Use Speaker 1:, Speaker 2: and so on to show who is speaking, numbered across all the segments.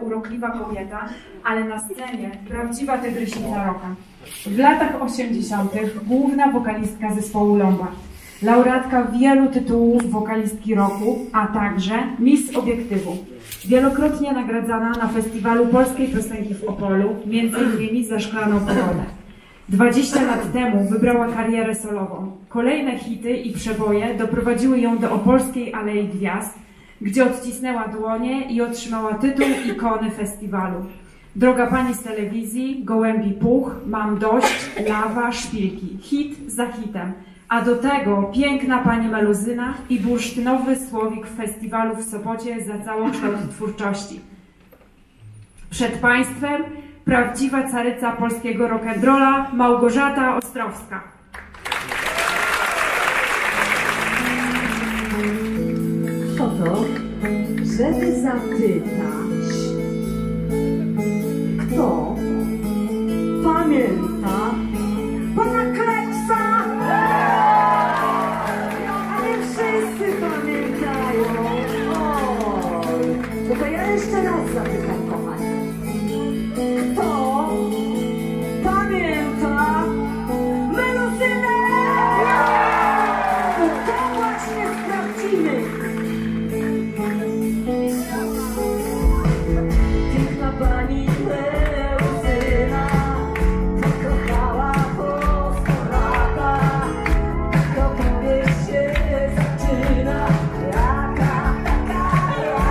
Speaker 1: urokliwa kobieta, ale na scenie prawdziwa tygrysica rocka. W latach 80. główna wokalistka zespołu Lombard, laureatka wielu tytułów wokalistki rocku, a także Miss Obiektywu. Wielokrotnie nagradzana na festiwalu polskiej piosenki w Opolu, m.in. za Szklaną Pogodę. 20 lat temu wybrała karierę solową. Kolejne hity i przeboje doprowadziły ją do Opolskiej Alei Gwiazd, gdzie odcisnęła dłonie i otrzymała tytuł ikony festiwalu. Droga pani z telewizji, Gołębi puch, Mam dość, Lawa, Szpilki. Hit za hitem. A do tego piękna pani Meluzyna i bursztynowy słowik w festiwalu w Sopocie za całokształt twórczości. Przed państwem prawdziwa caryca polskiego rock'n'rolla Małgorzata Ostrowska.
Speaker 2: Oto, żeby zapytać, kto pamięta pana Kleksa? Ale wszyscy pamiętają. Oj, no to ja jeszcze raz zapytam, kochani. Kto pamięta Meluzynę? I to właśnie sprawdzimy. Piękna pani Meluzyna pokochała po 100 latach. To powieść się zaczyna. Jaka, taka,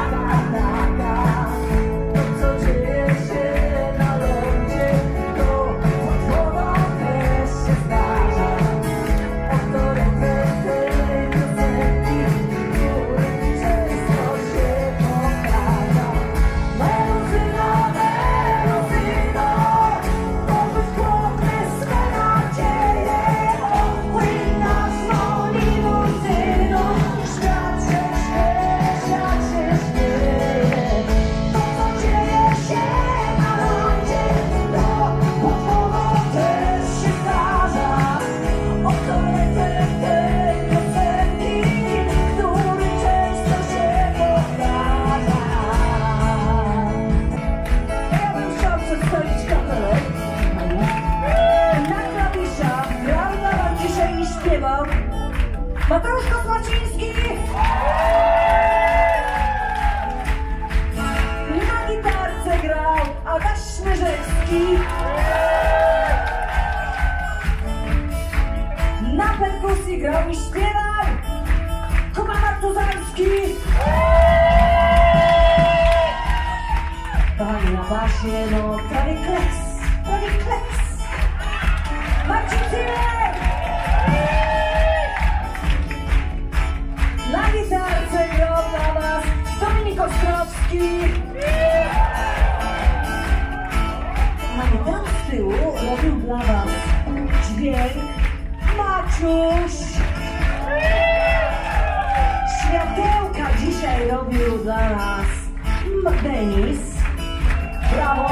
Speaker 2: to co dzieje się na lądzie, to pod wodą też się zdarza. Oto refren tej piosenki, który często się powtarza. Meluzyno, Meluzyno, obyś chłopny swe nadzieje. Płynąć mą limuzyną, świat się śmieje, świat się śmieje. To co dzieje się na lądzie, to pod wodą też się zdarza. Oto refren tej piosenki, który często się powtarza. Ja bym chciał przedstawić kapelę. Na klawiszach grał dla was dzisiaj i śpiewał Mateusz Kosmaciński. Na gitarce grał Adaś Śmierzewski. Na perkusji grał i śpiewał Kuba Martuzalski. Kochani, na basie, no prawie kleks, prawie kleks. Marcin Cyrek. Na gitarce grał dla was Dominik Ostrowski. A tam z tyłu robił dla was dźwięk Maciuś. Światełka dzisiaj robił dla nas Denis. Brawo!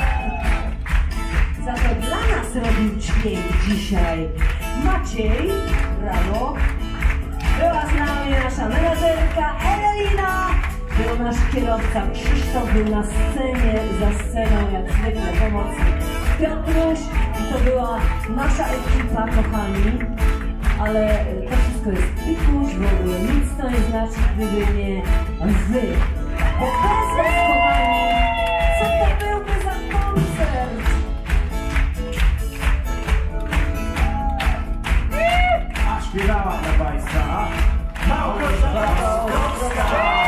Speaker 2: Za to dla nas robił dźwięk dzisiaj Maciej. Brawo! Była z nami nasza menadżerka Ewelina. Był nasz kierowca Krzysztof, był na scenie, za sceną jak zwykle pomocnik Piotruś. I to była nasza ekipa, kochani. Ale to wszystko jest pikuś, w ogóle nic to nie znaczy, gdyby nie wy. Bo bez was, kochani, co to byłby za koncert?
Speaker 3: A śpiewała dla państwa Małgorzata Ostrowska.